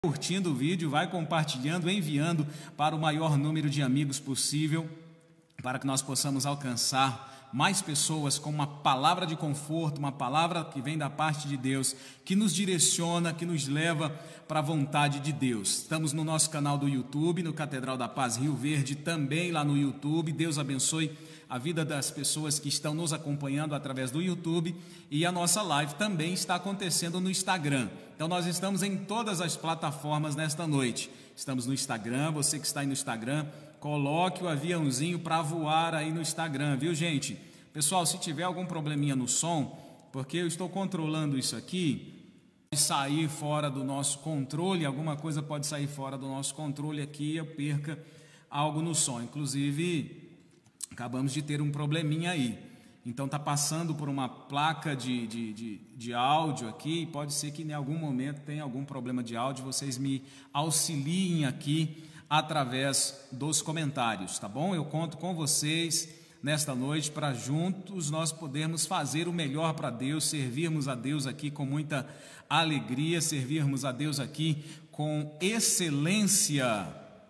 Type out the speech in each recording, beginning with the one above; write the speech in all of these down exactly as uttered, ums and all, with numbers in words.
curtindo o vídeo, vai compartilhando, enviando para o maior número de amigos possível, para que nós possamos alcançar mais pessoas com uma palavra de conforto, uma palavra que vem da parte de Deus, que nos direciona, que nos leva para a vontade de Deus. Estamos no nosso canal do YouTube, no Catedral da Paz Rio Verde, também lá no YouTube. Deus abençoe a vida das pessoas que estão nos acompanhando através do YouTube, e a nossa live também está acontecendo no Instagram. Então nós estamos em todas as plataformas nesta noite. Estamos no Instagram, você que está aí no Instagram, coloque o aviãozinho para voar aí no Instagram, viu, gente? Pessoal, se tiver algum probleminha no som, porque eu estou controlando isso aqui, pode sair fora do nosso controle, alguma coisa pode sair fora do nosso controle aqui e eu perca algo no som. Inclusive, acabamos de ter um probleminha aí. Então está passando por uma placa de, de, de, de áudio aqui, pode ser que em algum momento tenha algum problema de áudio, vocês me auxiliem aqui através dos comentários, tá bom? Eu conto com vocês nesta noite para juntos nós podermos fazer o melhor para Deus, servirmos a Deus aqui com muita alegria, servirmos a Deus aqui com excelência,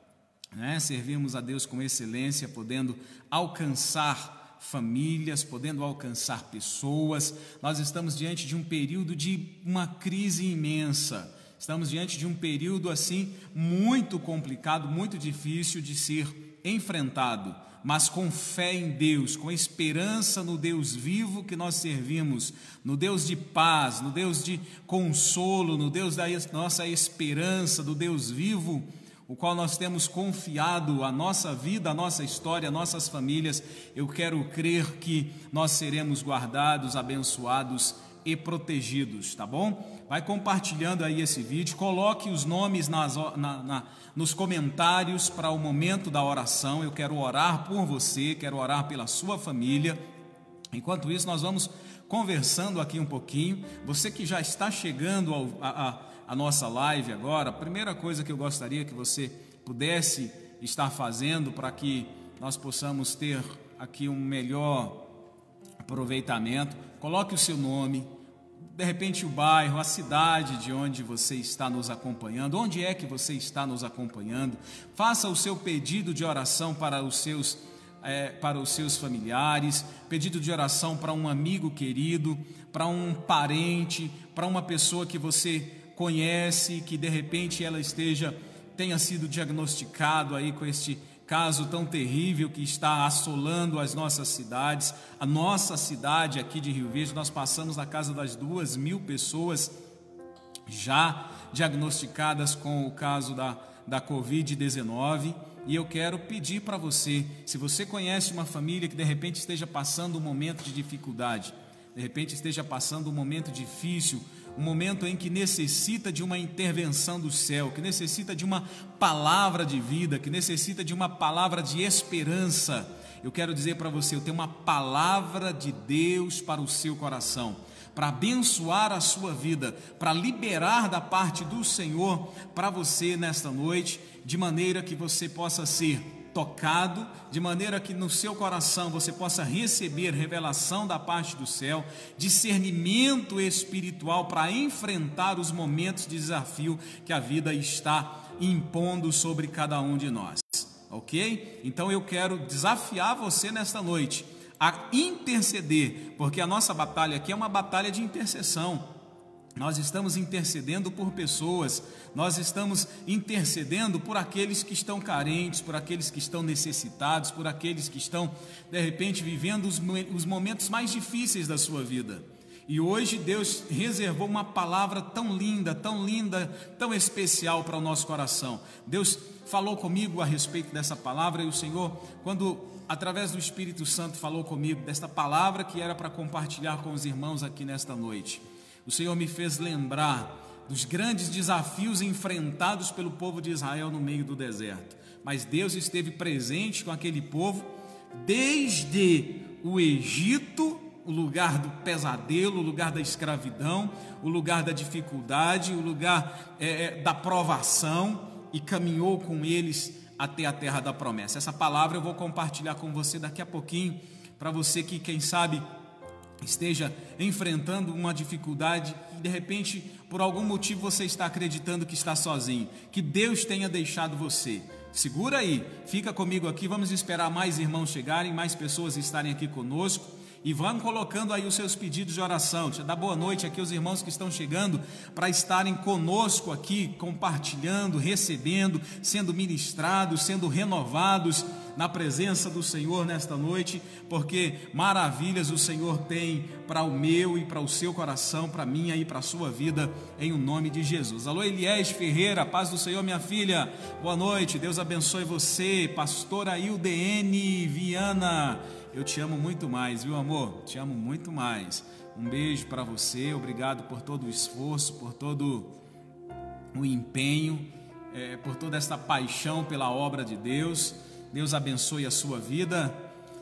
né? Servirmos a Deus com excelência, podendo alcançar famílias, podendo alcançar pessoas. Nós estamos diante de um período de uma crise imensa. Estamos diante de um período assim muito complicado, muito difícil de ser enfrentado, mas com fé em Deus, com esperança no Deus vivo que nós servimos, no Deus de paz, no Deus de consolo, no Deus da nossa esperança, do Deus vivo, o qual nós temos confiado a nossa vida, a nossa história, a nossas famílias. Eu quero crer que nós seremos guardados, abençoados e protegidos, tá bom? Vai compartilhando aí esse vídeo, coloque os nomes nas, na, na, nos comentários para o momento da oração. Eu quero orar por você, quero orar pela sua família. Enquanto isso, nós vamos conversando aqui um pouquinho. Você que já está chegando ao, a, a, a nossa live agora, a primeira coisa que eu gostaria que você pudesse estar fazendo para que nós possamos ter aqui um melhor aproveitamento, coloque o seu nome, de repente o bairro, a cidade de onde você está nos acompanhando, onde é que você está nos acompanhando. Faça o seu pedido de oração para os seus, é, para os seus familiares, pedido de oração para um amigo querido, para um parente, para uma pessoa que você conhece, que de repente ela esteja, tenha sido diagnosticado aí com este caso tão terrível que está assolando as nossas cidades. A nossa cidade aqui de Rio Verde, nós passamos na casa das duas mil pessoas já diagnosticadas com o caso da, da covid dezenove. E eu quero pedir para você, se você conhece uma família que de repente esteja passando um momento de dificuldade, de repente esteja passando um momento difícil, um momento em que necessita de uma intervenção do céu, que necessita de uma palavra de vida, que necessita de uma palavra de esperança, eu quero dizer para você, eu tenho uma palavra de Deus para o seu coração, para abençoar a sua vida, para liberar da parte do Senhor para você nesta noite, de maneira que você possa ser tocado, de maneira que no seu coração você possa receber revelação da parte do céu, discernimento espiritual para enfrentar os momentos de desafio que a vida está impondo sobre cada um de nós, ok? Então eu quero desafiar você nesta noite a interceder, porque a nossa batalha aqui é uma batalha de intercessão. Nós estamos intercedendo por pessoas, nós estamos intercedendo por aqueles que estão carentes, por aqueles que estão necessitados, por aqueles que estão, de repente, vivendo os, os momentos mais difíceis da sua vida. E hoje Deus reservou uma palavra tão linda, tão linda, tão especial para o nosso coração. Deus falou comigo a respeito dessa palavra, e o Senhor, quando através do Espírito Santo falou comigo desta palavra que era para compartilhar com os irmãos aqui nesta noite, o Senhor me fez lembrar dos grandes desafios enfrentados pelo povo de Israel no meio do deserto. Mas Deus esteve presente com aquele povo desde o Egito, o lugar do pesadelo, o lugar da escravidão, o lugar da dificuldade, o lugar é, é, da provação, e caminhou com eles até a terra da promessa. Essa palavra eu vou compartilhar com você daqui a pouquinho, para você que, quem sabe, esteja enfrentando uma dificuldade e de repente, por algum motivo, você está acreditando que está sozinho, que Deus tenha deixado você. Segura aí, fica comigo aqui, vamos esperar mais irmãos chegarem, mais pessoas estarem aqui conosco. E vamos colocando aí os seus pedidos de oração. Deixa eu dar boa noite aqui aos irmãos que estão chegando para estarem conosco aqui, compartilhando, recebendo, sendo ministrados, sendo renovados na presença do Senhor nesta noite, porque maravilhas o Senhor tem para o meu e para o seu coração, para a minha e para a sua vida, em o nome de Jesus. Alô, Eliés Ferreira, paz do Senhor, minha filha, boa noite, Deus abençoe você. Pastora Ildene Viana, eu te amo muito mais, viu, amor? Te amo muito mais. Um beijo para você, obrigado por todo o esforço, por todo o empenho, é, por toda esta paixão pela obra de Deus. Deus abençoe a sua vida.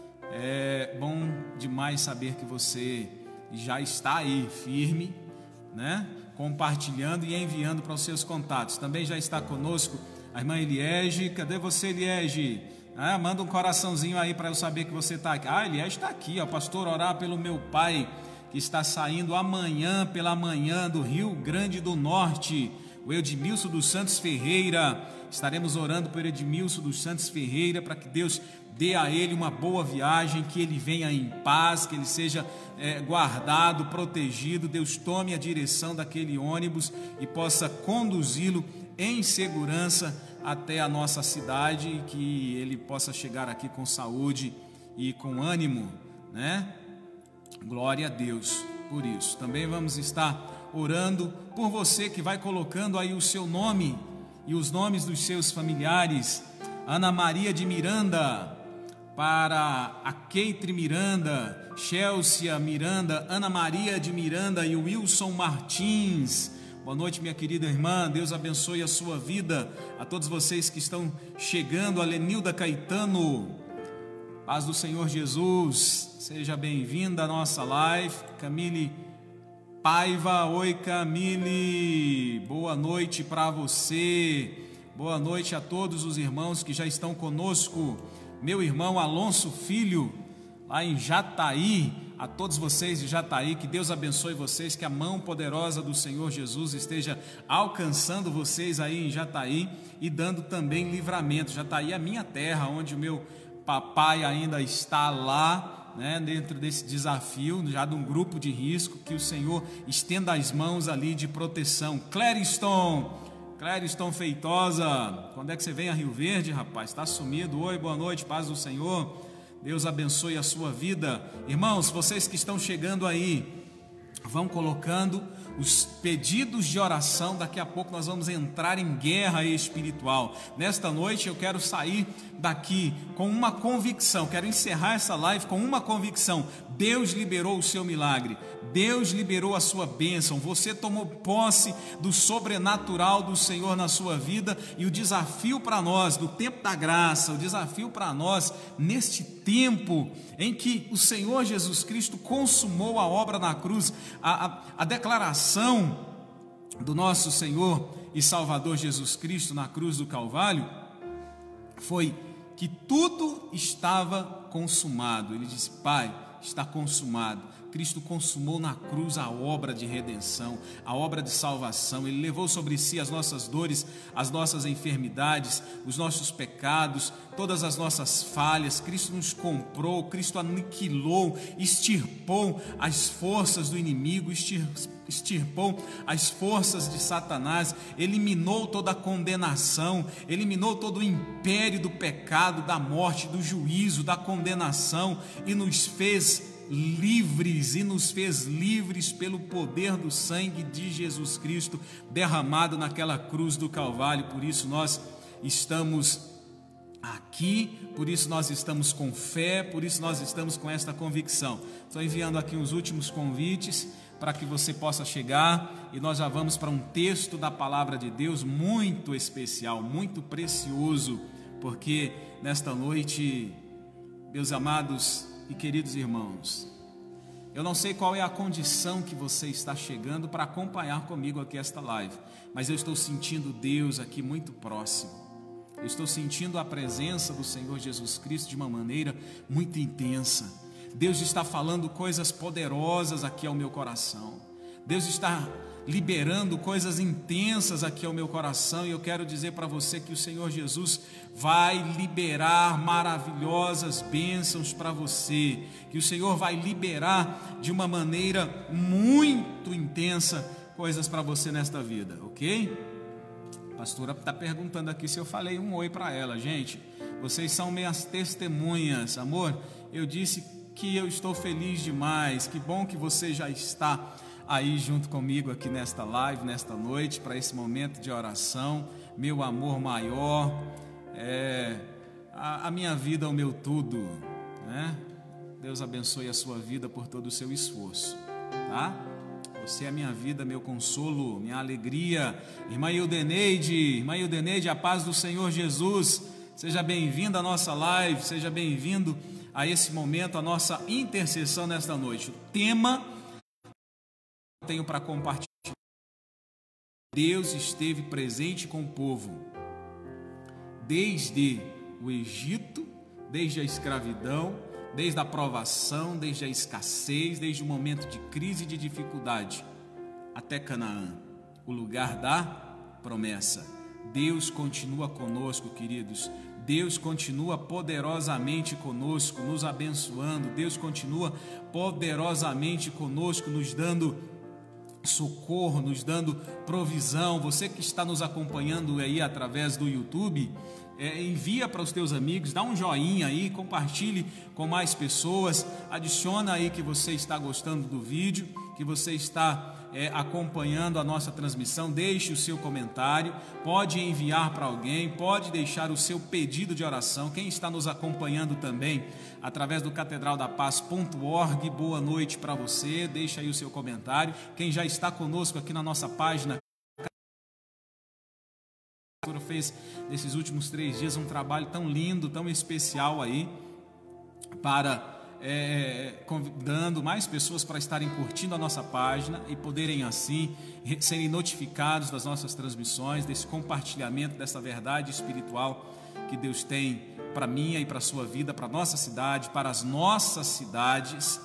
É bom demais saber que você já está aí firme, né? Compartilhando e enviando para os seus contatos. Também já está conosco a irmã Eliege. Cadê você, Eliege? Ah, manda um coraçãozinho aí para eu saber que você está aqui. Ah, Eliege está aqui, ó, pastor, orar pelo meu pai, que está saindo amanhã pela manhã do Rio Grande do Norte, o Edmilson dos Santos Ferreira. Estaremos orando por Edmilson dos Santos Ferreira, para que Deus dê a ele uma boa viagem, que ele venha em paz, que ele seja é, guardado, protegido. Deus tome a direção daquele ônibus e possa conduzi-lo em segurança até a nossa cidade, e que ele possa chegar aqui com saúde e com ânimo, né? Glória a Deus por isso. Também vamos estar orando por você que vai colocando aí o seu nome e os nomes dos seus familiares. Ana Maria de Miranda, para a Keitre Miranda, Chelsea Miranda, Ana Maria de Miranda e Wilson Martins. Boa noite, minha querida irmã, Deus abençoe a sua vida. A todos vocês que estão chegando, a Lenilda Caetano, paz do Senhor Jesus, seja bem-vinda à nossa live. Camille Paiva, oi Camille, boa noite para você. Boa noite a todos os irmãos que já estão conosco. Meu irmão Alonso Filho, lá em Jataí, a todos vocês de Jataí, que Deus abençoe vocês, que a mão poderosa do Senhor Jesus esteja alcançando vocês aí em Jataí e dando também livramento. Jataí é a minha terra, onde o meu papai ainda está lá, né, dentro desse desafio, já de um grupo de risco, que o Senhor estenda as mãos ali de proteção. Clériston, Clériston Feitosa, quando é que você vem a Rio Verde, rapaz? Está sumido. Oi, boa noite, paz do Senhor. Deus abençoe a sua vida. Irmãos, vocês que estão chegando aí, vão colocando os pedidos de oração. Daqui a pouco nós vamos entrar em guerra espiritual. Nesta noite eu quero sair daqui com uma convicção, quero encerrar essa live com uma convicção: Deus liberou o seu milagre, Deus liberou a sua bênção, você tomou posse do sobrenatural do Senhor na sua vida. E o desafio para nós, do tempo da graça, o desafio para nós, neste tempo em que o Senhor Jesus Cristo consumou a obra na cruz, a, a, a declaração do nosso Senhor e Salvador Jesus Cristo na cruz do Calvário, foi que tudo estava consumado. Ele disse: Pai, está consumado. Cristo consumou na cruz a obra de redenção, a obra de salvação. Ele levou sobre si as nossas dores, as nossas enfermidades, os nossos pecados, todas as nossas falhas. Cristo nos comprou, Cristo aniquilou, extirpou as forças do inimigo, extirpou as forças de Satanás, eliminou toda a condenação, eliminou todo o império do pecado, da morte, do juízo, da condenação, e nos fez livres, e nos fez livres pelo poder do sangue de Jesus Cristo derramado naquela cruz do Calvário. Por isso nós estamos aqui, por isso nós estamos com fé, por isso nós estamos com esta convicção. Estou enviando aqui os últimos convites para que você possa chegar, e nós já vamos para um texto da palavra de Deus muito especial, muito precioso, porque nesta noite, meus amados e queridos irmãos, eu não sei qual é a condição que você está chegando para acompanhar comigo aqui esta live, mas eu estou sentindo Deus aqui muito próximo. Eu estou sentindo a presença do Senhor Jesus Cristo de uma maneira muito intensa. Deus está falando coisas poderosas aqui ao meu coração. Deus está liberando coisas intensas aqui ao meu coração, e eu quero dizer para você que o Senhor Jesus vai liberar maravilhosas bênçãos para você, que o Senhor vai liberar de uma maneira muito intensa coisas para você nesta vida, ok? A pastora está perguntando aqui se eu falei um oi para ela. Gente, vocês são minhas testemunhas, amor. Eu disse que eu estou feliz demais, que bom que você já está aí junto comigo aqui nesta live, nesta noite, para esse momento de oração. Meu amor maior, é, a, a minha vida, o meu tudo, né? Deus abençoe a sua vida por todo o seu esforço, tá? Você é minha vida, meu consolo, minha alegria. Irmã Ildeneide, irmã Ildeneide, a paz do Senhor Jesus. Seja bem-vindo à nossa live, seja bem-vindo a esse momento, a nossa intercessão nesta noite. O tema que eu tenho para compartilhar: Deus esteve presente com o povo, desde o Egito, desde a escravidão, desde a provação, desde a escassez, desde o momento de crise e de dificuldade, até Canaã, o lugar da promessa. Deus continua conosco, queridos. Deus continua poderosamente conosco, nos abençoando. Deus continua poderosamente conosco, nos dando socorro, nos dando provisão. Você que está nos acompanhando aí através do YouTube, é, envia para os teus amigos, dá um joinha aí, compartilhe com mais pessoas, adiciona aí que você está gostando do vídeo, que você está é, acompanhando a nossa transmissão. Deixe o seu comentário, pode enviar para alguém, pode deixar o seu pedido de oração. Quem está nos acompanhando também através do catedral da paz ponto org, boa noite para você, deixa aí o seu comentário. Quem já está conosco aqui na nossa página, fez nesses últimos três dias um trabalho tão lindo, tão especial aí, para é, convidando mais pessoas para estarem curtindo a nossa página e poderem assim serem notificados das nossas transmissões, desse compartilhamento dessa verdade espiritual que Deus tem para minha e para a sua vida, para a nossa cidade, para as nossas cidades.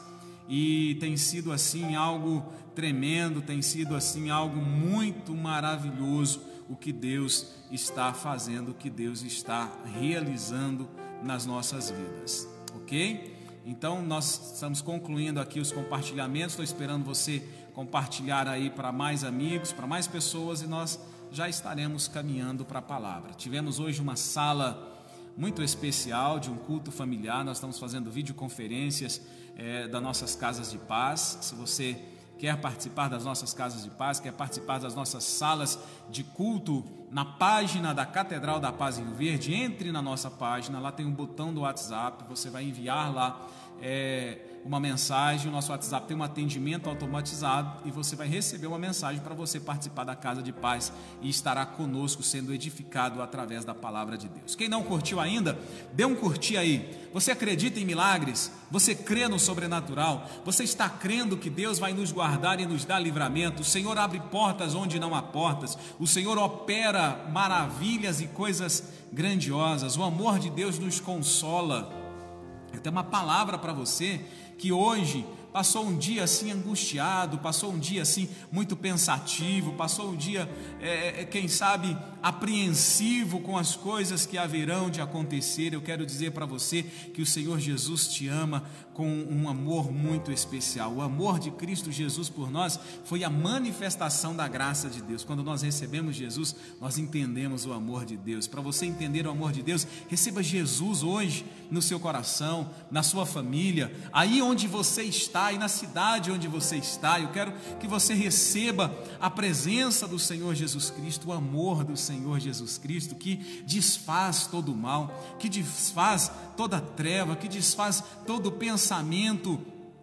E tem sido assim algo tremendo, tem sido assim algo muito maravilhoso o que Deus está fazendo, o que Deus está realizando nas nossas vidas, ok? Então nós estamos concluindo aqui os compartilhamentos. Estou esperando você compartilhar aí para mais amigos, para mais pessoas, e nós já estaremos caminhando para a palavra. Tivemos hoje uma sala muito especial de um culto familiar. Nós estamos fazendo videoconferências é, das nossas casas de paz. Se você quer participar das nossas casas de paz, quer participar das nossas salas de culto, na página da Catedral da Paz em Rio Verde, entre na nossa página, lá tem um botão do WhatsApp, você vai enviar lá é, uma mensagem. O nosso WhatsApp tem um atendimento automatizado e você vai receber uma mensagem para você participar da casa de paz e estará conosco sendo edificado através da palavra de Deus. Quem não curtiu ainda, dê um curtir aí. Você acredita em milagres? Você crê no sobrenatural? Você está crendo que Deus vai nos guardar e nos dar livramento? O Senhor abre portas onde não há portas. O Senhor opera maravilhas e coisas grandiosas. O amor de Deus nos consola. Eu tenho uma palavra para você que hoje passou um dia assim angustiado, passou um dia assim muito pensativo, passou um dia, é, quem sabe, apreensivo com as coisas que haverão de acontecer. Eu quero dizer para você que o Senhor Jesus te ama com um amor muito especial. O amor de Cristo Jesus por nós foi a manifestação da graça de Deus. Quando nós recebemos Jesus, nós entendemos o amor de Deus. Para você entender o amor de Deus, receba Jesus hoje no seu coração, na sua família, aí onde você está e na cidade onde você está. Eu quero que você receba a presença do Senhor Jesus Cristo, o amor do Senhor Jesus Cristo, que desfaz todo o mal, que desfaz toda treva, que desfaz todo o pensamento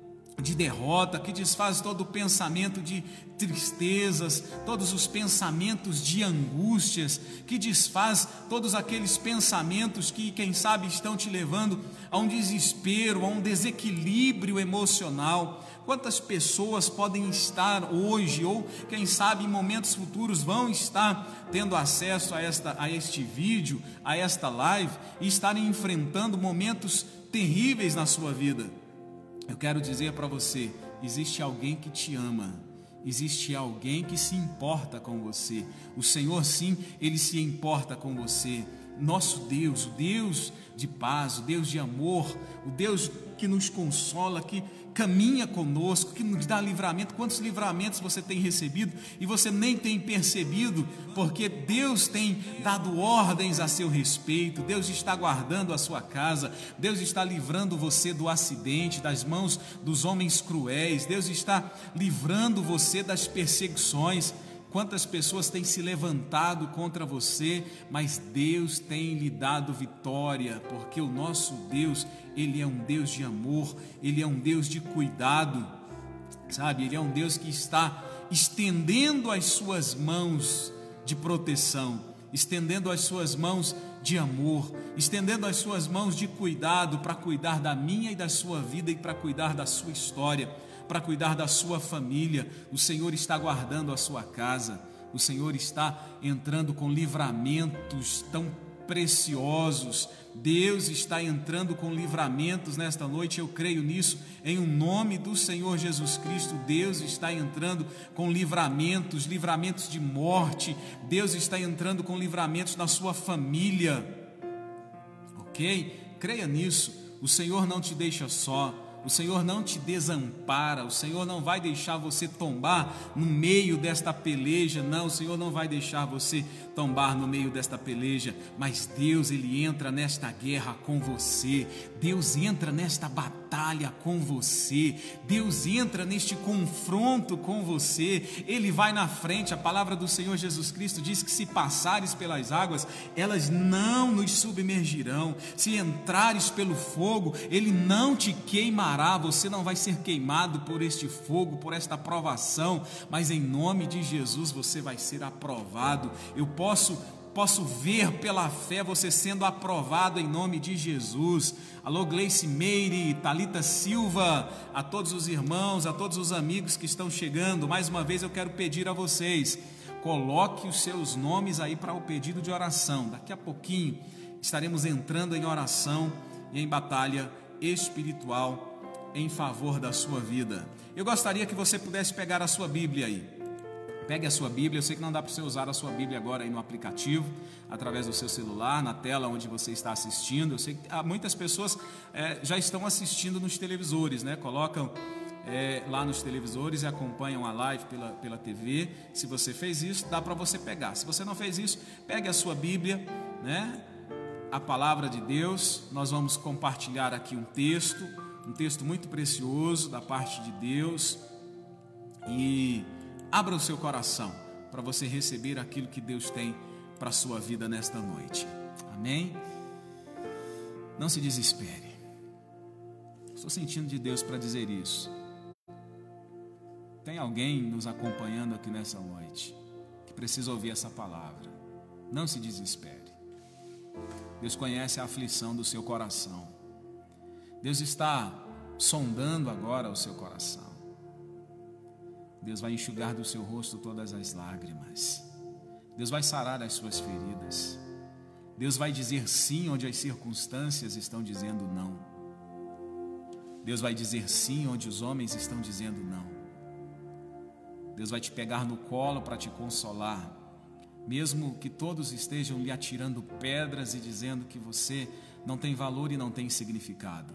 de derrota, que desfaz todo o pensamento de tristezas, todos os pensamentos de angústias, que desfaz todos aqueles pensamentos que, quem sabe, estão te levando a um desespero, a um desequilíbrio emocional. Quantas pessoas podem estar hoje, ou quem sabe em momentos futuros vão estar tendo acesso a, esta, a este vídeo, a esta live, e estarem enfrentando momentos terríveis na sua vida. eu quero dizer para você, existe alguém que te ama, existe alguém que se importa com você. O Senhor, sim, Ele se importa com você. Nosso Deus, o Deus de paz, o Deus de amor, o Deus que nos consola, que caminha conosco, que nos dá livramento. Quantos livramentos você tem recebido e você nem tem percebido, porque Deus tem dado ordens a seu respeito. Deus está guardando a sua casa, Deus está livrando você do acidente, das mãos dos homens cruéis, Deus está livrando você das perseguições. Quantas pessoas têm se levantado contra você, mas Deus tem lhe dado vitória, porque o nosso Deus, Ele é um Deus de amor, Ele é um Deus de cuidado, sabe? Ele é um Deus que está estendendo as suas mãos de proteção, estendendo as suas mãos de amor, estendendo as suas mãos de cuidado para cuidar da minha e da sua vida e para cuidar da sua história, para cuidar da sua família. O Senhor está guardando a sua casa, o Senhor está entrando com livramentos tão preciosos. Deus está entrando com livramentos nesta noite, eu creio nisso, em o nome do Senhor Jesus Cristo. Deus está entrando com livramentos, livramentos de morte. Deus está entrando com livramentos na sua família, ok? Creia nisso. O Senhor não te deixa só, o Senhor não te desampara, o Senhor não vai deixar você tombar no meio desta peleja, não, o Senhor não vai deixar você tombar no meio desta peleja, mas Deus, Ele entra nesta guerra com você, Deus entra nesta batalha com você, Deus entra neste confronto com você, Ele vai na frente. A palavra do Senhor Jesus Cristo diz que se passares pelas águas, elas não nos submergirão, se entrares pelo fogo, Ele não te queimará, você não vai ser queimado por este fogo, por esta provação, mas em nome de Jesus você vai ser aprovado. Eu posso, posso ver pela fé você sendo aprovado em nome de Jesus. Alô, Gleice Meire, Thalita Silva, a todos os irmãos, a todos os amigos que estão chegando, mais uma vez eu quero pedir a vocês, coloque os seus nomes aí para o pedido de oração. Daqui a pouquinho estaremos entrando em oração e em batalha espiritual em favor da sua vida. Eu gostaria que você pudesse pegar a sua Bíblia aí. Pegue a sua Bíblia. Eu sei que não dá para você usar a sua Bíblia agora aí no aplicativo, através do seu celular, na tela onde você está assistindo. Eu sei que há muitas pessoas é, já estão assistindo nos televisores, né? Colocam é, lá nos televisores e acompanham a live pela, pela T V. Se você fez isso, dá para você pegar. Se você não fez isso, pegue a sua Bíblia, né? A palavra de Deus. Nós vamos compartilhar aqui um texto, um texto muito precioso da parte de Deus, e abra o seu coração para você receber aquilo que Deus tem para a sua vida nesta noite. Amém? Não se desespere. Estou sentindo de Deus para dizer isso. Tem alguém nos acompanhando aqui nessa noite que precisa ouvir essa palavra. Não se desespere. Deus conhece a aflição do seu coração. Deus está sondando agora o seu coração. Deus vai enxugar do seu rosto todas as lágrimas. Deus vai sarar as suas feridas. Deus vai dizer sim onde as circunstâncias estão dizendo não. Deus vai dizer sim onde os homens estão dizendo não. Deus vai te pegar no colo para te consolar, mesmo que todos estejam lhe atirando pedras e dizendo que você não tem valor e não tem significado.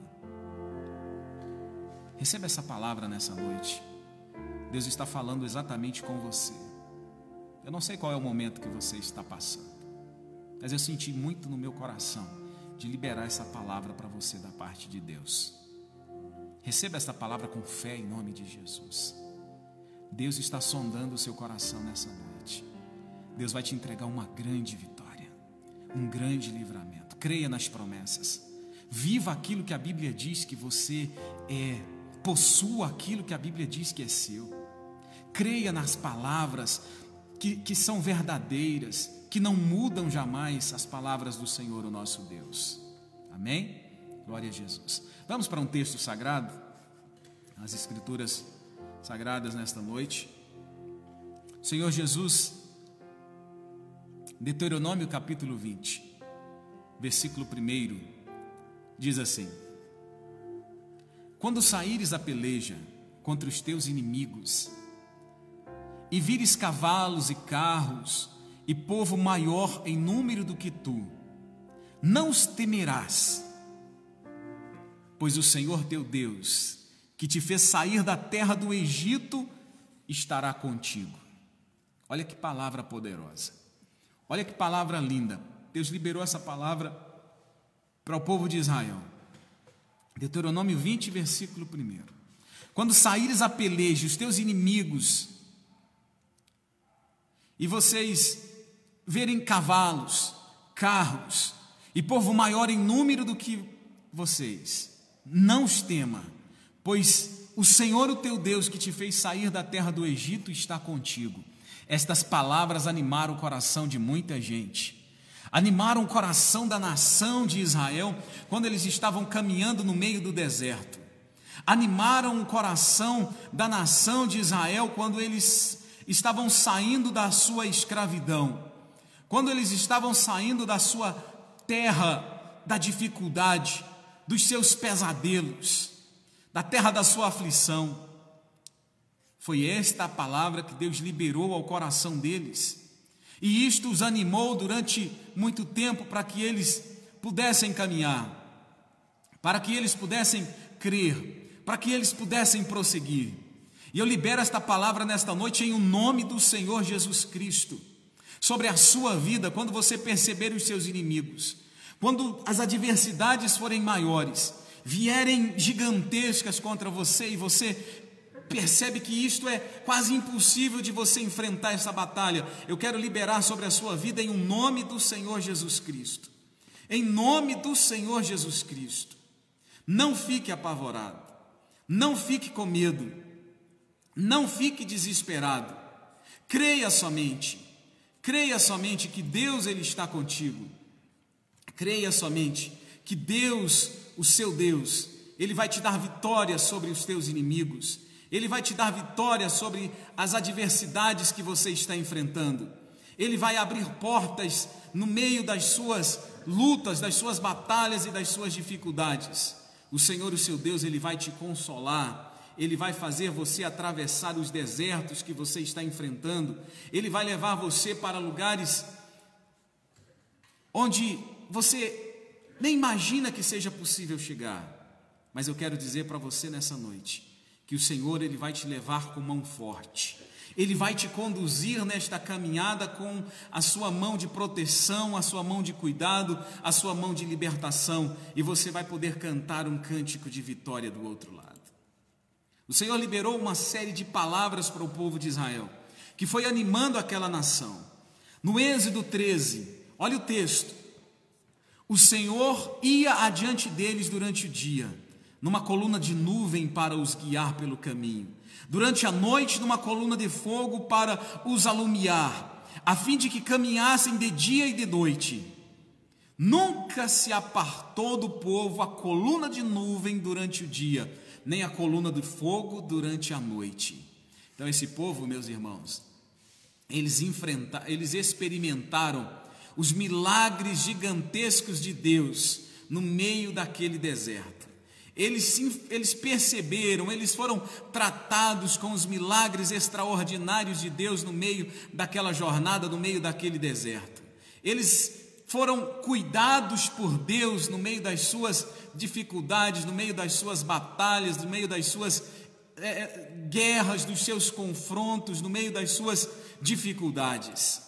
Receba essa palavra nessa noite. Deus está falando exatamente com você. Eu não sei qual é o momento que você está passando, mas eu senti muito no meu coração de liberar essa palavra para você da parte de Deus. Receba essa palavra com fé em nome de Jesus. Deus está sondando o seu coração nessa noite. Deus vai te entregar uma grande vitória, um grande livramento. Creia nas promessas. Viva aquilo que a Bíblia diz que você é. Possua aquilo que a Bíblia diz que é seu. Creia nas palavras que, que são verdadeiras, que não mudam jamais, as palavras do Senhor, o nosso Deus. Amém? Glória a Jesus. Vamos para um texto sagrado, as Escrituras sagradas nesta noite. Senhor Jesus, Deuteronômio capítulo vinte, versículo um, diz assim: quando saíres a peleja contra os teus inimigos, e vires cavalos e carros, e povo maior em número do que tu, não os temerás, pois o Senhor teu Deus, que te fez sair da terra do Egito, estará contigo. Olha que palavra poderosa, olha que palavra linda. Deus liberou essa palavra para o povo de Israel. Deuteronômio vinte, versículo um. Quando saíres a peleja, os teus inimigos, e vocês verem cavalos, carros, e povo maior em número do que vocês, não os tema, pois o Senhor, o teu Deus, que te fez sair da terra do Egito, está contigo. Estas palavras animaram o coração de muita gente, animaram o coração da nação de Israel, quando eles estavam caminhando no meio do deserto, animaram o coração da nação de Israel, quando eles estavam saindo da sua escravidão, quando eles estavam saindo da sua terra da dificuldade, dos seus pesadelos, da terra da sua aflição. Foi esta a palavra que Deus liberou ao coração deles, e isto os animou durante muito tempo para que eles pudessem caminhar, para que eles pudessem crer, para que eles pudessem prosseguir. E eu libero esta palavra nesta noite em o nome do Senhor Jesus Cristo, sobre a sua vida, quando você perceber os seus inimigos, quando as adversidades forem maiores, vierem gigantescas contra você, e você percebe que isto é quase impossível de você enfrentar essa batalha, eu quero liberar sobre a sua vida em o nome do Senhor Jesus Cristo, em nome do Senhor Jesus Cristo. Não fique apavorado, não fique com medo, não fique desesperado, creia somente, creia somente que Deus ele está contigo, creia somente que Deus, o seu Deus, ele vai te dar vitória sobre os teus inimigos, ele vai te dar vitória sobre as adversidades que você está enfrentando, ele vai abrir portas no meio das suas lutas, das suas batalhas e das suas dificuldades. O Senhor, o seu Deus, ele vai te consolar, ele vai fazer você atravessar os desertos que você está enfrentando, ele vai levar você para lugares onde você nem imagina que seja possível chegar. Mas eu quero dizer para você nessa noite, que o Senhor ele vai te levar com mão forte, ele vai te conduzir nesta caminhada com a sua mão de proteção, a sua mão de cuidado, a sua mão de libertação, e você vai poder cantar um cântico de vitória do outro lado. O Senhor liberou uma série de palavras para o povo de Israel, que foi animando aquela nação. No Êxodo treze, olha o texto: o Senhor ia adiante deles durante o dia, numa coluna de nuvem para os guiar pelo caminho, durante a noite numa coluna de fogo para os alumiar, a fim de que caminhassem de dia e de noite. Nunca se apartou do povo a coluna de nuvem durante o dia, nem a coluna de fogo durante a noite. Então esse povo, meus irmãos, eles enfrentaram, eles experimentaram os milagres gigantescos de Deus no meio daquele deserto. Eles, eles perceberam, eles foram tratados com os milagres extraordinários de Deus no meio daquela jornada, no meio daquele deserto. Eles foram cuidados por Deus no meio das suas dificuldades, no meio das suas batalhas, no meio das suas é, guerras, dos seus confrontos, no meio das suas dificuldades.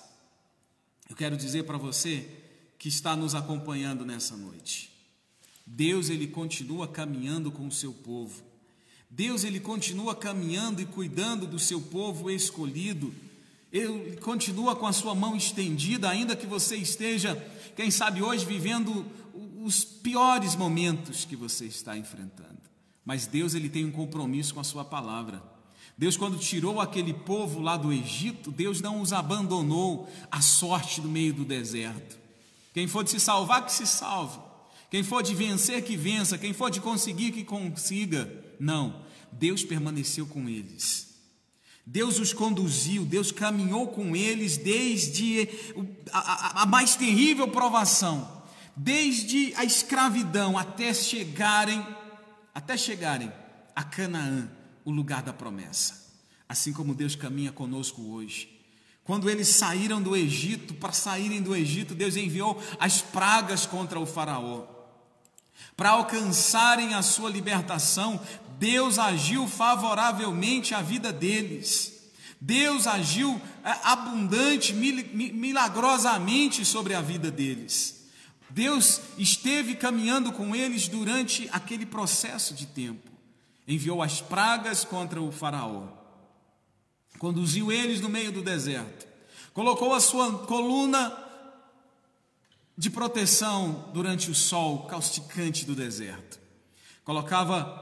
Eu quero dizer para você que está nos acompanhando nessa noite, Deus ele continua caminhando com o seu povo, Deus ele continua caminhando e cuidando do seu povo escolhido, Ele continua com a sua mão estendida, ainda que você esteja, quem sabe hoje, vivendo os piores momentos que você está enfrentando. Mas Deus ele tem um compromisso com a sua palavra. Deus, quando tirou aquele povo lá do Egito, Deus não os abandonou à sorte no meio do deserto. Quem for de se salvar, que se salve. Quem for de vencer, que vença. Quem for de conseguir, que consiga. Não, Deus permaneceu com eles. Deus os conduziu, Deus caminhou com eles desde a, a, a mais terrível provação, desde a escravidão até chegarem até chegarem a Canaã, o lugar da promessa. Assim como Deus caminha conosco hoje. Quando eles saíram do Egito, para saírem do Egito, Deus enviou as pragas contra o faraó. Para alcançarem a sua libertação, Deus agiu favoravelmente à vida deles. Deus agiu abundante, milagrosamente sobre a vida deles. Deus esteve caminhando com eles durante aquele processo de tempo. Enviou as pragas contra o faraó. Conduziu eles no meio do deserto. Colocou a sua coluna de proteção durante o sol causticante do deserto. Colocava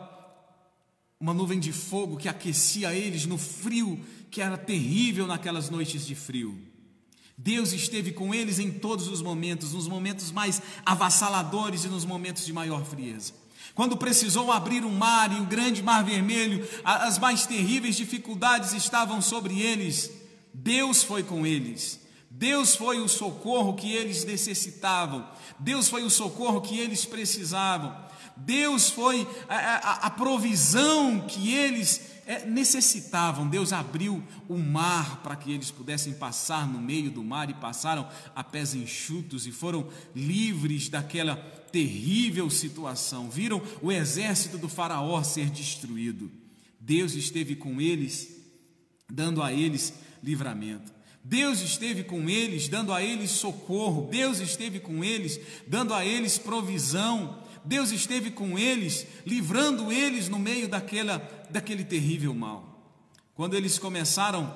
uma nuvem de fogo que aquecia eles no frio, que era terrível naquelas noites de frio. Deus esteve com eles em todos os momentos, nos momentos mais avassaladores e nos momentos de maior frieza. Quando precisou abrir um mar e o grande mar vermelho, as mais terríveis dificuldades estavam sobre eles, Deus foi com eles. Deus foi o socorro que eles necessitavam. Deus foi o socorro que eles precisavam. Deus foi a, a, a provisão que eles é, necessitavam. Deus abriu o mar para que eles pudessem passar no meio do mar, e passaram a pés enxutos e foram livres daquela terrível situação. Viram o exército do faraó ser destruído. Deus esteve com eles, dando a eles livramento. Deus esteve com eles, dando a eles socorro. Deus esteve com eles, dando a eles provisão. Deus esteve com eles, livrando eles no meio daquela, daquele terrível mal. Quando eles começaram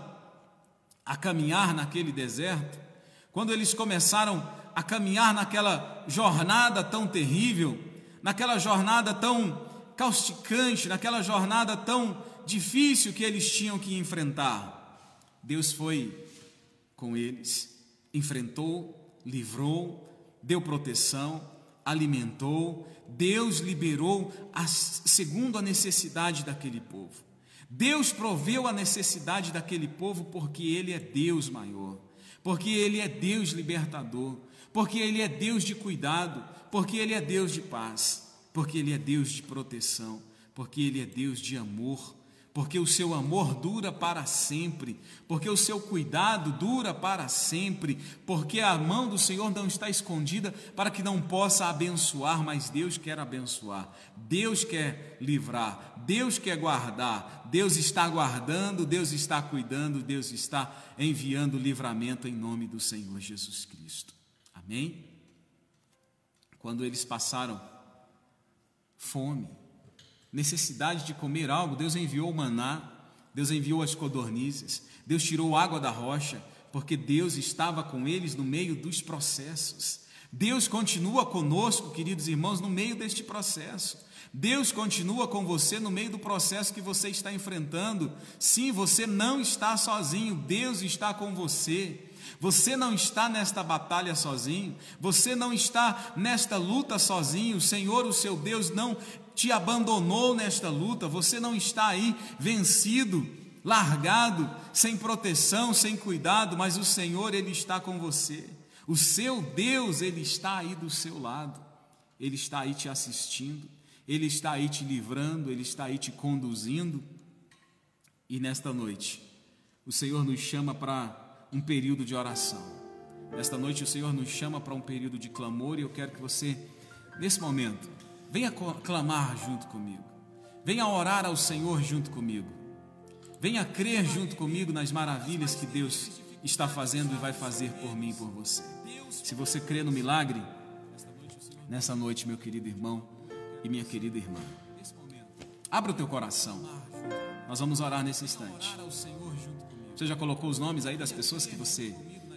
a caminhar naquele deserto, quando eles começaram a caminhar naquela jornada tão terrível, naquela jornada tão causticante, naquela jornada tão difícil que eles tinham que enfrentar, Deus foi com eles, enfrentou, livrou, deu proteção, alimentou. Deus liberou a, segundo a necessidade daquele povo. Deus proveu a necessidade daquele povo porque Ele é Deus maior, porque Ele é Deus libertador, porque Ele é Deus de cuidado, porque Ele é Deus de paz, porque Ele é Deus de proteção, porque Ele é Deus de amor, porque o seu amor dura para sempre, porque o seu cuidado dura para sempre, porque a mão do Senhor não está escondida para que não possa abençoar, mas Deus quer abençoar, Deus quer livrar, Deus quer guardar, Deus está guardando, Deus está cuidando, Deus está enviando livramento em nome do Senhor Jesus Cristo. Amém? Quando eles passaram fome, necessidade de comer algo, Deus enviou o maná, Deus enviou as codornizes, Deus tirou água da rocha, porque Deus estava com eles no meio dos processos. Deus continua conosco, queridos irmãos, no meio deste processo. Deus continua com você no meio do processo que você está enfrentando. Sim, você não está sozinho, Deus está com você. Você não está nesta batalha sozinho, você não está nesta luta sozinho. O Senhor, o seu Deus, não te abandonou nesta luta. Você não está aí vencido, largado, sem proteção, sem cuidado, mas o Senhor, Ele está com você. O seu Deus, Ele está aí do seu lado, Ele está aí te assistindo, Ele está aí te livrando, Ele está aí te conduzindo. E nesta noite, o Senhor nos chama para um período de oração. Nesta noite o Senhor nos chama para um período de clamor, e eu quero que você, nesse momento, venha clamar junto comigo, venha orar ao Senhor junto comigo, venha crer junto comigo nas maravilhas que Deus está fazendo e vai fazer por mim e por você. Se você crê no milagre, nessa noite, meu querido irmão e minha querida irmã, abra o teu coração, nós vamos orar nesse instante. Você já colocou os nomes aí das pessoas que você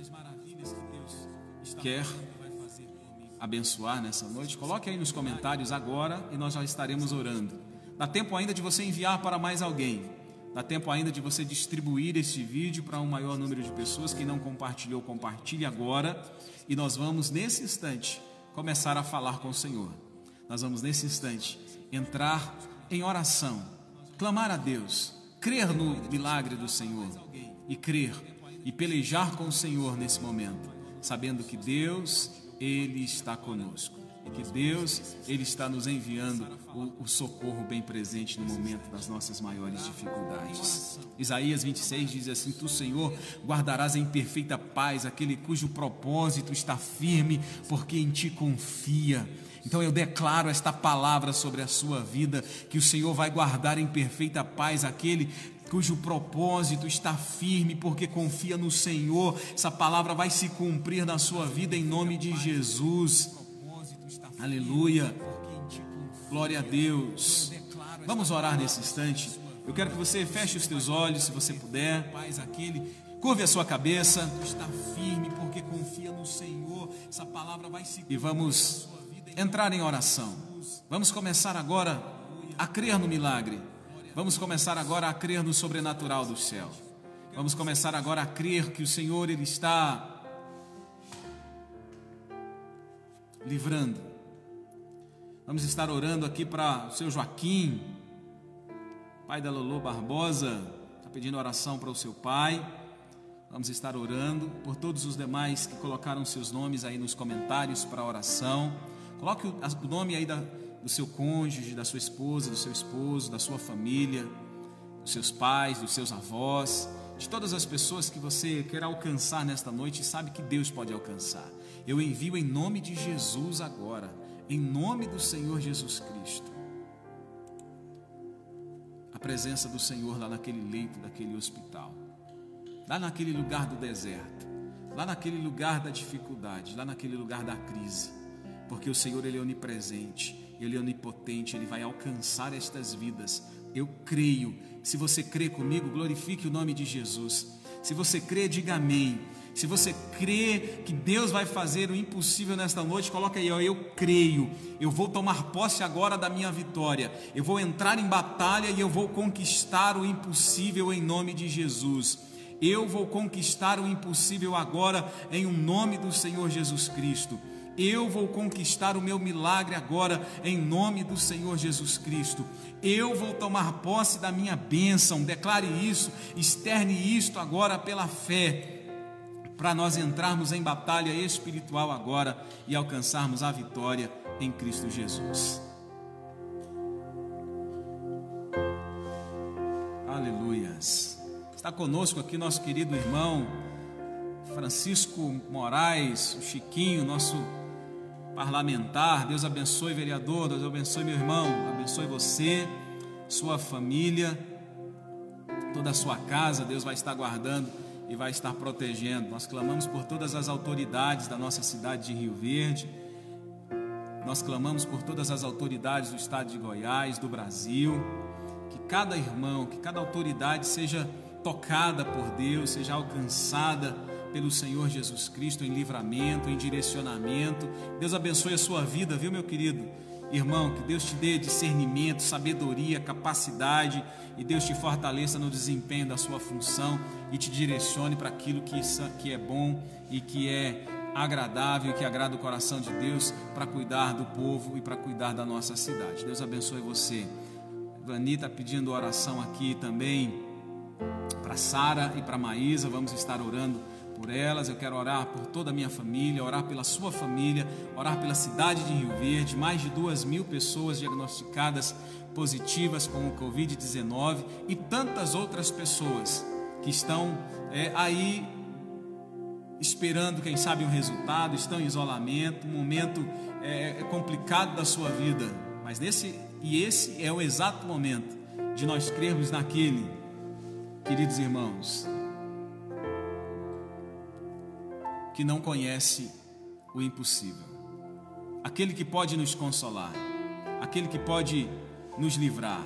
quer abençoar nessa noite? Coloque aí nos comentários agora e nós já estaremos orando. Dá tempo ainda de você enviar para mais alguém. Dá tempo ainda de você distribuir este vídeo para um maior número de pessoas. Quem não compartilhou, compartilhe agora. E nós vamos nesse instante começar a falar com o Senhor. Nós vamos nesse instante entrar em oração, clamar a Deus, crer no milagre do Senhor e crer e pelejar com o Senhor nesse momento, sabendo que Deus, Ele está conosco. e que Deus, Ele está nos enviando o, o socorro bem presente no momento das nossas maiores dificuldades. Isaías vinte e seis diz assim: Tu, Senhor, guardarás em perfeita paz aquele cujo propósito está firme, porque em Ti confia. Então eu declaro esta palavra sobre a sua vida, que o Senhor vai guardar em perfeita paz aquele cujo propósito está firme, porque confia no Senhor. Essa palavra vai se cumprir na sua vida em nome de Jesus. Aleluia, glória a Deus. Vamos orar nesse instante. Eu quero que você feche os teus olhos, se você puder. Paz aquele, curve a sua cabeça. Está firme porque confia no Senhor. Essa palavra vai se e vamos entrar em oração. Vamos começar agora a crer no milagre. Vamos começar agora a crer no sobrenatural do céu. Vamos começar agora a crer que o Senhor, Ele está livrando. Vamos estar orando aqui para o seu Joaquim, pai da Lolo Barbosa, está pedindo oração para o seu pai. Vamos estar orando por todos os demais que colocaram seus nomes aí nos comentários para a oração. Coloque o nome aí da, do seu cônjuge, da sua esposa, do seu esposo, da sua família, dos seus pais, dos seus avós, de todas as pessoas que você quer alcançar nesta noite e sabe que Deus pode alcançar. Eu envio em nome de Jesus agora, em nome do Senhor Jesus Cristo, a presença do Senhor lá naquele leito daquele hospital, lá naquele lugar do deserto, lá naquele lugar da dificuldade, lá naquele lugar da crise, porque o Senhor, Ele é onipresente, Ele é onipotente, Ele vai alcançar estas vidas. Eu creio. Se você crê comigo, glorifique o nome de Jesus. Se você crê, diga amém. Se você crê que Deus vai fazer o impossível nesta noite, coloca aí, ó, eu creio, eu vou tomar posse agora da minha vitória, eu vou entrar em batalha e eu vou conquistar o impossível em nome de Jesus. Eu vou conquistar o impossível agora em um nome do Senhor Jesus Cristo. Eu vou conquistar o meu milagre agora em nome do Senhor Jesus Cristo. Eu vou tomar posse da minha bênção. Declare isso, externe isto agora pela fé, para nós entrarmos em batalha espiritual agora e alcançarmos a vitória em Cristo Jesus. Aleluias. Está conosco aqui nosso querido irmão Francisco Moraes, o Chiquinho, nosso parlamentar. Deus abençoe, vereador. Deus abençoe, meu irmão. Abençoe você, sua família, toda a sua casa. Deus vai estar guardando e vai estar protegendo. Nós clamamos por todas as autoridades da nossa cidade de Rio Verde. Nós clamamos por todas as autoridades do estado de Goiás, do Brasil. Que cada irmão, que cada autoridade seja tocada por Deus, seja alcançada pelo Senhor Jesus Cristo em livramento, em direcionamento. Deus abençoe a sua vida, viu, meu querido irmão? Que Deus te dê discernimento, sabedoria, capacidade, e Deus te fortaleça no desempenho da sua função e te direcione para aquilo que, que é bom e que é agradável e que agrada o coração de Deus, para cuidar do povo e para cuidar da nossa cidade. Deus abençoe você. Vani está pedindo oração aqui também para Sara e para Maísa. Vamos estar orando por elas. Eu quero orar por toda a minha família, orar pela sua família, orar pela cidade de Rio Verde. Mais de duas mil pessoas diagnosticadas positivas com o covid dezenove e tantas outras pessoas que estão é, aí esperando, quem sabe, um resultado, estão em isolamento, um momento é, complicado da sua vida. Mas nesse, e esse é o exato momento de nós crermos naquele, queridos irmãos, que não conhece o impossível, aquele que pode nos consolar, aquele que pode nos livrar.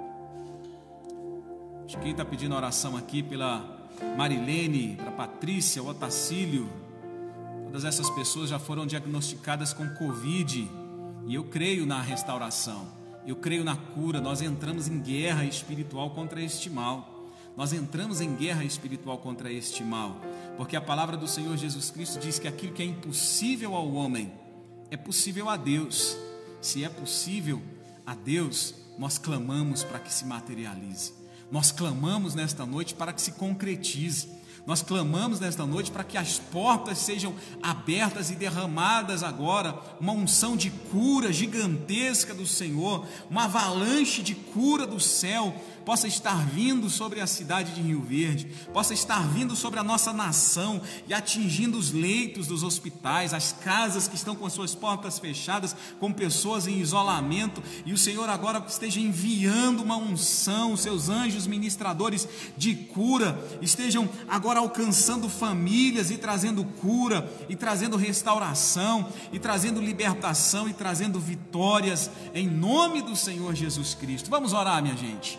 Quem está pedindo oração aqui pela Marilene, para Patrícia, o Otacílio, todas essas pessoas já foram diagnosticadas com Covid, e eu creio na restauração, eu creio na cura. Nós entramos em guerra espiritual contra este mal. Nós entramos em guerra espiritual contra este mal, porque a palavra do Senhor Jesus Cristo diz que aquilo que é impossível ao homem é possível a Deus. Se é possível a Deus, nós clamamos para que se materialize. Nós clamamos nesta noite para que se concretize. Nós clamamos nesta noite para que as portas sejam abertas e derramadas agora, uma unção de cura gigantesca do Senhor, uma avalanche de cura do céu possa estar vindo sobre a cidade de Rio Verde, possa estar vindo sobre a nossa nação e atingindo os leitos dos hospitais, as casas que estão com as suas portas fechadas, com pessoas em isolamento, e o Senhor agora esteja enviando uma unção, os seus anjos ministradores de cura estejam agora alcançando famílias e trazendo cura, e trazendo restauração, e trazendo libertação, e trazendo vitórias, em nome do Senhor Jesus Cristo. Vamos orar, minha gente.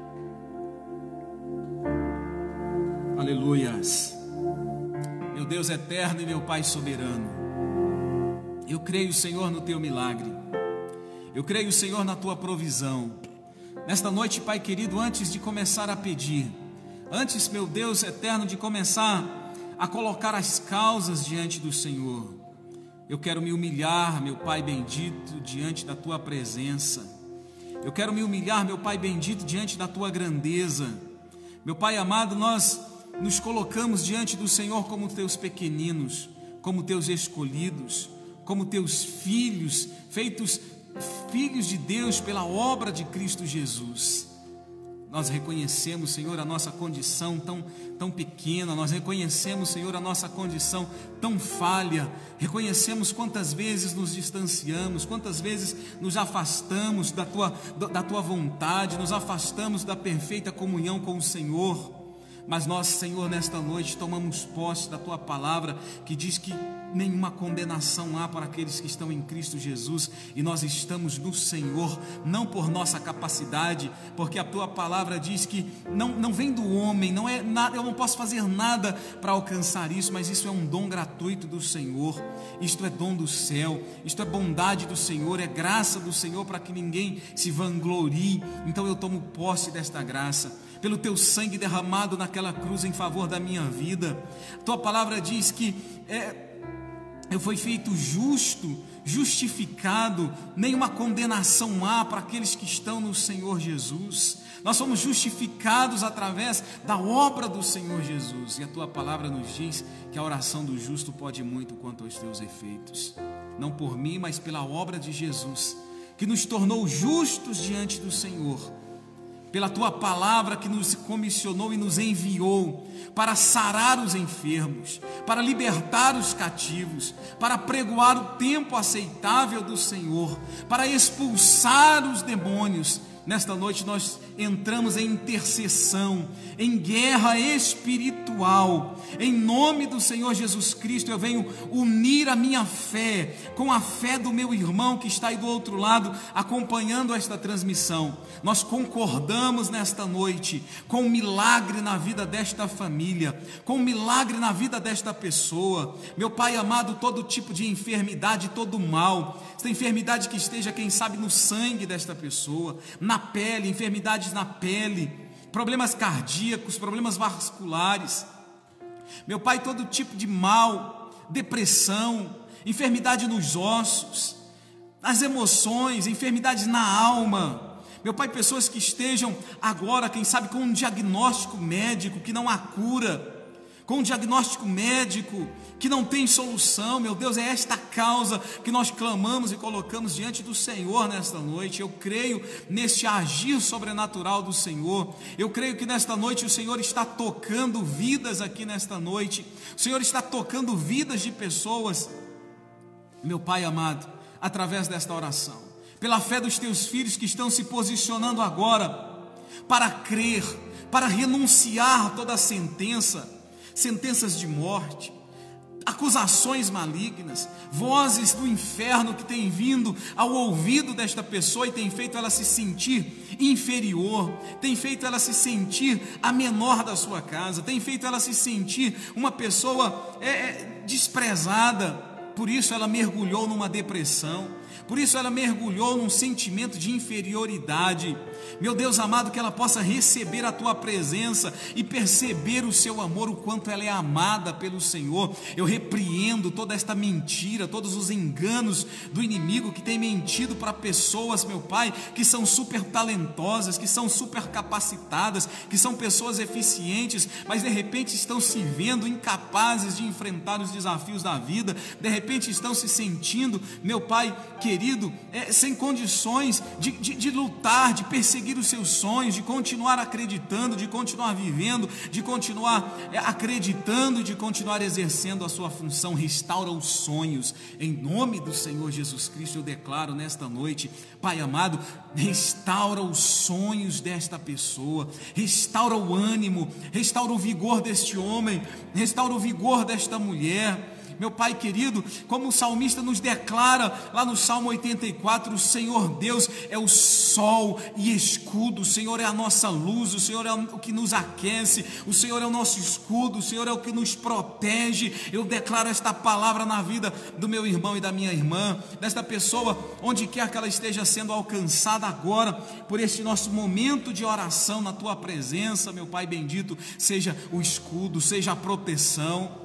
Aleluias. Meu Deus eterno e meu Pai soberano, eu creio, Senhor, no teu milagre, eu creio, Senhor, na tua provisão. Nesta noite, Pai querido, antes de começar a pedir, antes, meu Deus eterno, de começar a colocar as causas diante do Senhor, eu quero me humilhar, meu Pai bendito, diante da tua presença. Eu quero me humilhar, meu Pai bendito, diante da tua grandeza. Meu Pai amado, nós nos colocamos diante do Senhor como teus pequeninos, como teus escolhidos, como teus filhos, feitos filhos de Deus pela obra de Cristo Jesus. Nós reconhecemos, Senhor, a nossa condição tão, tão pequena, nós reconhecemos, Senhor, a nossa condição tão falha, reconhecemos quantas vezes nos distanciamos, quantas vezes nos afastamos da tua, da tua vontade, nos afastamos da perfeita comunhão com o Senhor. Mas nós, Senhor, nesta noite tomamos posse da tua palavra, que diz que nenhuma condenação há para aqueles que estão em Cristo Jesus, e nós estamos no Senhor, não por nossa capacidade, porque a tua palavra diz que não, não vem do homem, não é nada, eu não posso fazer nada para alcançar isso, mas isso é um dom gratuito do Senhor, isto é dom do céu, isto é bondade do Senhor, é graça do Senhor, para que ninguém se vanglorie. Então eu tomo posse desta graça, pelo teu sangue derramado naquela cruz em favor da minha vida. Tua palavra diz que é, eu fui feito justo, justificado, nenhuma condenação há para aqueles que estão no Senhor Jesus. Nós somos justificados através da obra do Senhor Jesus, e a tua palavra nos diz que a oração do justo pode muito quanto aos teus efeitos, não por mim, mas pela obra de Jesus, que nos tornou justos diante do Senhor, pela tua palavra que nos comissionou e nos enviou para sarar os enfermos, para libertar os cativos, para pregoar o tempo aceitável do Senhor, para expulsar os demônios. Nesta noite nós entramos em intercessão, em guerra espiritual. Em nome do Senhor Jesus Cristo, eu venho unir a minha fé com a fé do meu irmão que está aí do outro lado acompanhando esta transmissão. Nós concordamos nesta noite com um milagre na vida desta família, com um milagre na vida desta pessoa. Meu Pai amado, todo tipo de enfermidade, todo mal, esta enfermidade que esteja, quem sabe, no sangue desta pessoa, na pele, enfermidades na pele, problemas cardíacos, problemas vasculares. Meu Pai, todo tipo de mal, depressão, enfermidade nos ossos, nas emoções, enfermidades na alma. Meu Pai, pessoas que estejam agora, quem sabe, com um diagnóstico médico que não há cura, com um diagnóstico médico que não tem solução. Meu Deus, é esta causa que nós clamamos e colocamos diante do Senhor nesta noite. Eu creio neste agir sobrenatural do Senhor. Eu creio que nesta noite o Senhor está tocando vidas aqui nesta noite. O Senhor está tocando vidas de pessoas, meu Pai amado, através desta oração, pela fé dos teus filhos que estão se posicionando agora para crer, para renunciar toda a sentença, sentenças de morte, acusações malignas, vozes do inferno que têm vindo ao ouvido desta pessoa e têm feito ela se sentir inferior, tem feito ela se sentir a menor da sua casa, tem feito ela se sentir uma pessoa é, desprezada. Por isso ela mergulhou numa depressão, por isso ela mergulhou num sentimento de inferioridade. Meu Deus amado, que ela possa receber a tua presença e perceber o seu amor, o quanto ela é amada pelo Senhor. Eu repreendo toda esta mentira, todos os enganos do inimigo que tem mentido para pessoas, meu Pai, que são super talentosas, que são super capacitadas, que são pessoas eficientes, mas de repente estão se vendo incapazes de enfrentar os desafios da vida, de repente estão se sentindo, meu Pai querido, é, sem condições de, de, de lutar, de perseguir os seus sonhos, de continuar acreditando, de continuar vivendo, de continuar é, acreditando, de continuar exercendo a sua função. Restaura os sonhos, em nome do Senhor Jesus Cristo. Eu declaro nesta noite, Pai amado, restaura os sonhos desta pessoa, restaura o ânimo, restaura o vigor deste homem, restaura o vigor desta mulher. Meu Pai querido, como o salmista nos declara lá no Salmo oitenta e quatro, o Senhor Deus é o sol e escudo, o Senhor é a nossa luz, o Senhor é o que nos aquece, o Senhor é o nosso escudo, o Senhor é o que nos protege. Eu declaro esta palavra na vida do meu irmão e da minha irmã, desta pessoa, onde quer que ela esteja sendo alcançada agora, por este nosso momento de oração na Tua presença, meu Pai bendito, seja o escudo, seja a proteção.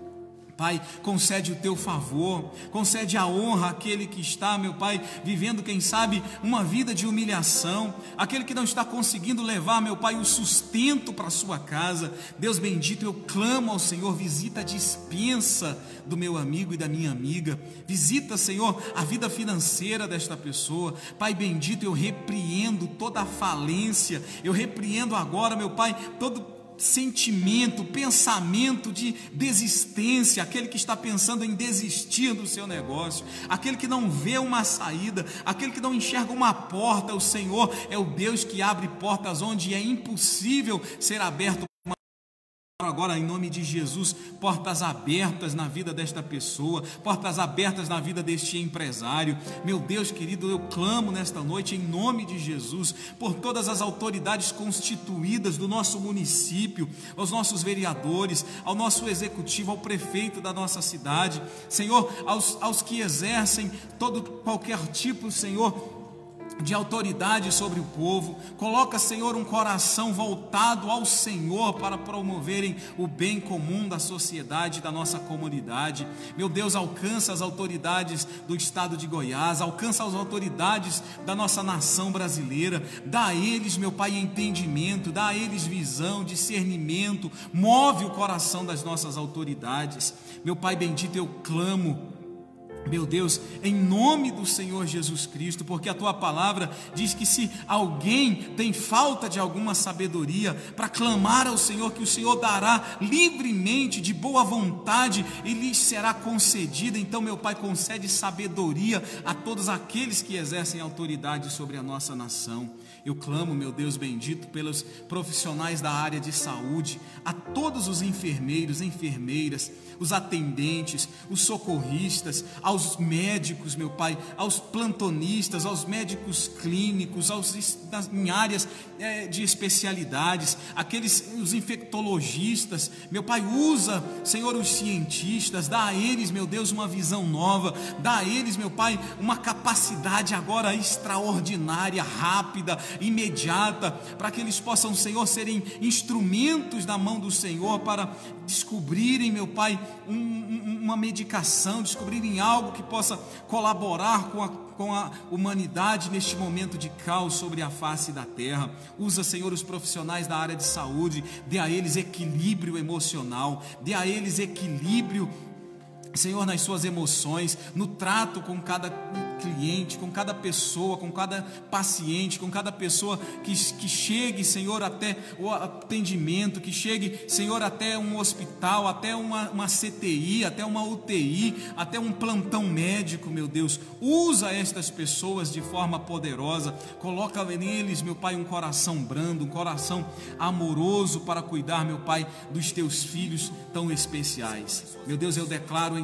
Pai, concede o teu favor, concede a honra àquele que está, meu Pai, vivendo, quem sabe, uma vida de humilhação, aquele que não está conseguindo levar, meu Pai, o sustento para a sua casa. Deus bendito, eu clamo ao Senhor, visita a despensa do meu amigo e da minha amiga, visita, Senhor, a vida financeira desta pessoa. Pai bendito, eu repreendo toda a falência, eu repreendo agora, meu Pai, todo sentimento, pensamento de desistência, aquele que está pensando em desistir do seu negócio, aquele que não vê uma saída, aquele que não enxerga uma porta. O Senhor é o Deus que abre portas onde é impossível ser aberto. Agora, em nome de Jesus, portas abertas na vida desta pessoa, portas abertas na vida deste empresário. Meu Deus querido, eu clamo nesta noite em nome de Jesus por todas as autoridades constituídas do nosso município, aos nossos vereadores, ao nosso executivo, ao prefeito da nossa cidade, Senhor, aos, aos que exercem todo qualquer tipo, Senhor, de autoridade sobre o povo. Coloca, Senhor, um coração voltado ao Senhor para promoverem o bem comum da sociedade, da nossa comunidade. Meu Deus, alcança as autoridades do estado de Goiás, alcança as autoridades da nossa nação brasileira, dá a eles, meu Pai, entendimento, dá a eles visão, discernimento, move o coração das nossas autoridades. Meu Pai bendito, eu clamo, meu Deus, em nome do Senhor Jesus Cristo, porque a Tua palavra diz que se alguém tem falta de alguma sabedoria, para clamar ao Senhor, que o Senhor dará livremente, de boa vontade, e lhes será concedida. Então, meu Pai, concede sabedoria a todos aqueles que exercem autoridade sobre a nossa nação. Eu clamo, meu Deus bendito, pelos profissionais da área de saúde, a todos os enfermeiros, enfermeiras, os atendentes, os socorristas, aos médicos, meu Pai, aos plantonistas, aos médicos clínicos, aos, das, em áreas é, de especialidades, aqueles, os infectologistas, meu Pai, usa, Senhor, os cientistas, dá a eles, meu Deus, uma visão nova, dá a eles, meu Pai, uma capacidade agora extraordinária, rápida, imediata, para que eles possam, Senhor, serem instrumentos na mão do Senhor para descobrirem, meu Pai, um, um, uma medicação, descobrirem algo que possa colaborar com a, com a humanidade neste momento de caos sobre a face da terra. Usa, Senhor, os profissionais da área de saúde, dê a eles equilíbrio emocional, dê a eles equilíbrio, Senhor, nas suas emoções, no trato com cada cliente, com cada pessoa, com cada paciente, com cada pessoa que, que chegue, Senhor, até o atendimento, que chegue, Senhor, até um hospital, até uma, uma C T I, até uma U T I, até um plantão médico, meu Deus. Usa estas pessoas de forma poderosa, coloca neles, meu Pai, um coração brando, um coração amoroso para cuidar, meu Pai, dos teus filhos tão especiais. Meu Deus, eu declaro em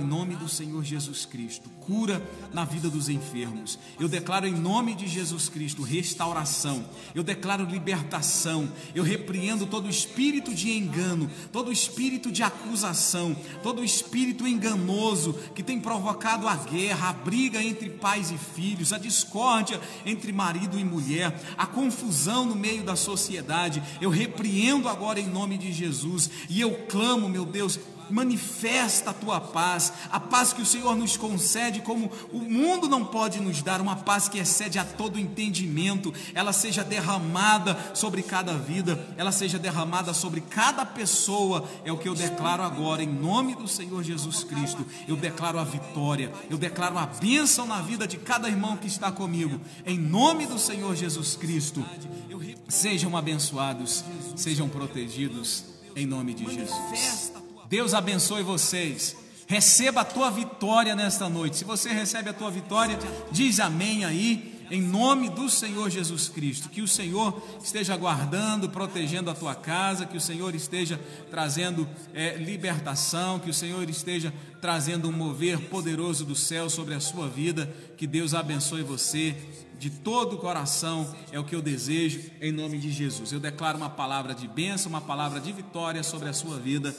nome do Senhor Jesus Cristo cura na vida dos enfermos. Eu declaro em nome de Jesus Cristo restauração. Eu declaro libertação. Eu repreendo todo espírito de engano, todo espírito de acusação, todo espírito enganoso que tem provocado a guerra, a briga entre pais e filhos, a discórdia entre marido e mulher, a confusão no meio da sociedade. Eu repreendo agora em nome de Jesus e eu clamo, meu Deus, manifesta a tua paz, a paz que o Senhor nos concede como o mundo não pode nos dar, uma paz que excede a todo entendimento. Ela seja derramada sobre cada vida, ela seja derramada sobre cada pessoa, é o que eu declaro agora em nome do Senhor Jesus Cristo. Eu declaro a vitória, eu declaro a bênção na vida de cada irmão que está comigo, em nome do Senhor Jesus Cristo. Sejam abençoados, sejam protegidos em nome de Jesus. Deus abençoe vocês. Receba a tua vitória nesta noite. Se você recebe a tua vitória, diz amém aí, em nome do Senhor Jesus Cristo. Que o Senhor esteja guardando, protegendo a tua casa, que o Senhor esteja trazendo é, libertação, que o Senhor esteja trazendo um mover poderoso do céu sobre a sua vida. Que Deus abençoe você de todo o coração, é o que eu desejo em nome de Jesus. Eu declaro uma palavra de bênção, uma palavra de vitória sobre a sua vida.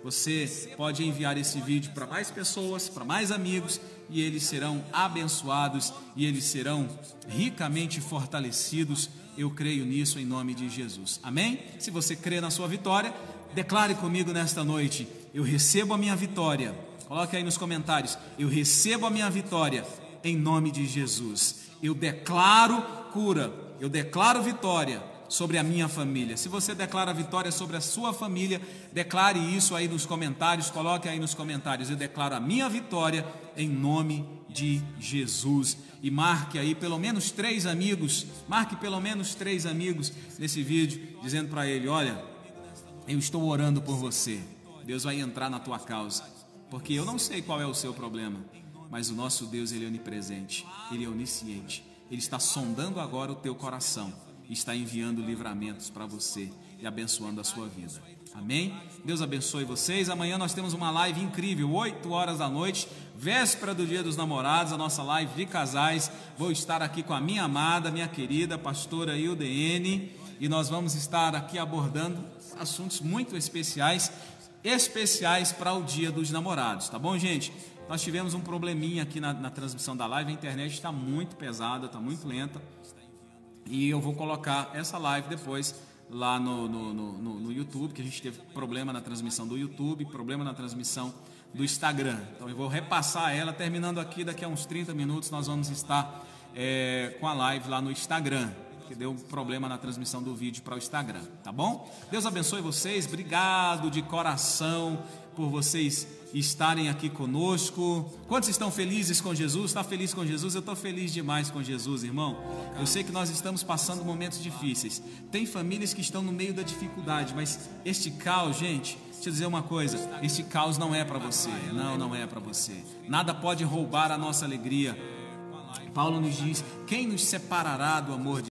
Você pode enviar esse vídeo para mais pessoas, para mais amigos, e eles serão abençoados e eles serão ricamente fortalecidos. Eu creio nisso em nome de Jesus. Amém? Se você crê na sua vitória, declare comigo nesta noite: eu recebo a minha vitória. Coloque aí nos comentários: eu recebo a minha vitória em nome de Jesus. Eu declaro cura, eu declaro vitória sobre a minha família. Se você declara vitória sobre a sua família, declare isso aí nos comentários, coloque aí nos comentários: eu declaro a minha vitória em nome de Jesus. E marque aí pelo menos três amigos, marque pelo menos três amigos nesse vídeo, dizendo para ele: olha, eu estou orando por você, Deus vai entrar na tua causa, porque eu não sei qual é o seu problema, mas o nosso Deus, Ele é onipresente, Ele é onisciente, Ele está sondando agora o teu coração, está enviando livramentos para você e abençoando a sua vida. Amém? Deus abençoe vocês. Amanhã nós temos uma live incrível, oito horas da noite, véspera do Dia dos Namorados, a nossa live de casais. Vou estar aqui com a minha amada, minha querida pastora I U D N, e nós vamos estar aqui abordando assuntos muito especiais, especiais para o Dia dos Namorados, tá bom, gente? Nós tivemos um probleminha aqui na, na transmissão da live, a internet está muito pesada, está muito lenta, e eu vou colocar essa live depois lá no, no, no, no YouTube, que a gente teve problema na transmissão do YouTube, problema na transmissão do Instagram. Então eu vou repassar ela, terminando aqui, daqui a uns trinta minutos nós vamos estar é, com a live lá no Instagram, que deu problema na transmissão do vídeo para o Instagram, tá bom? Deus abençoe vocês, obrigado de coração por vocês estarem aqui conosco. Quantos estão felizes com Jesus? Está feliz com Jesus? Eu estou feliz demais com Jesus, irmão. Eu sei que nós estamos passando momentos difíceis. Tem famílias que estão no meio da dificuldade, mas este caos, gente, deixa eu dizer uma coisa, este caos não é para você. Não, não é para você. Nada pode roubar a nossa alegria. Paulo nos diz: quem nos separará do amor de